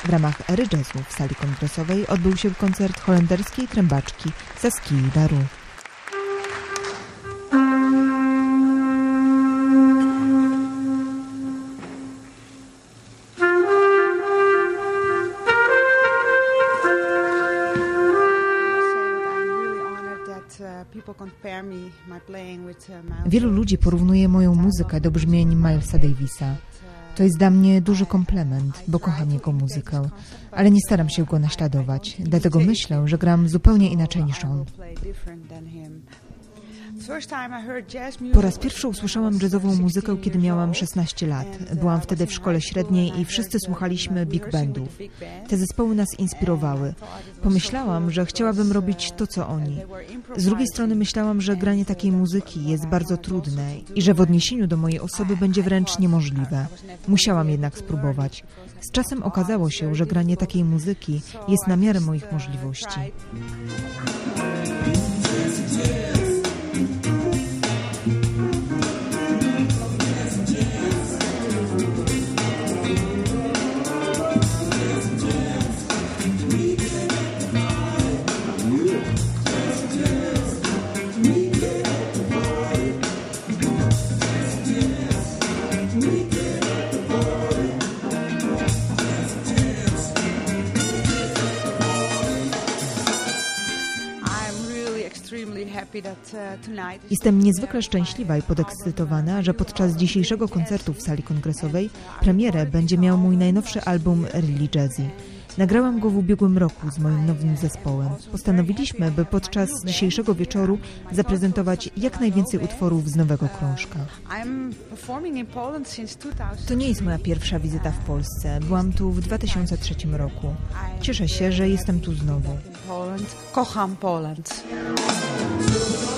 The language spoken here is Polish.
W ramach Ery Jazzu w sali kongresowej odbył się koncert holenderskiej trębaczki Saskia Daru. Wielu ludzi porównuje moją muzykę do brzmień Milesa Davisa. To jest dla mnie duży komplement, bo kocham jego muzykę, ale nie staram się go naśladować, dlatego myślę, że gram zupełnie inaczej niż on. Po raz pierwszy usłyszałam jazzową muzykę, kiedy miałam 16 lat. Byłam wtedy w szkole średniej i wszyscy słuchaliśmy big bandów. Te zespoły nas inspirowały. Pomyślałam, że chciałabym robić to, co oni. Z drugiej strony myślałam, że granie takiej muzyki jest bardzo trudne i że w odniesieniu do mojej osoby będzie wręcz niemożliwe. Musiałam jednak spróbować. Z czasem okazało się, że granie takiej muzyki jest na miarę moich możliwości. Jestem niezwykle szczęśliwa i podekscytowana, że podczas dzisiejszego koncertu w sali kongresowej premierę będzie miał mój najnowszy album Really Jazzy. Nagrałam go w ubiegłym roku z moim nowym zespołem. Postanowiliśmy, by podczas dzisiejszego wieczoru zaprezentować jak najwięcej utworów z nowego krążka. To nie jest moja pierwsza wizyta w Polsce. Byłam tu w 2003 roku. Cieszę się, że jestem tu znowu. Kocham Poland.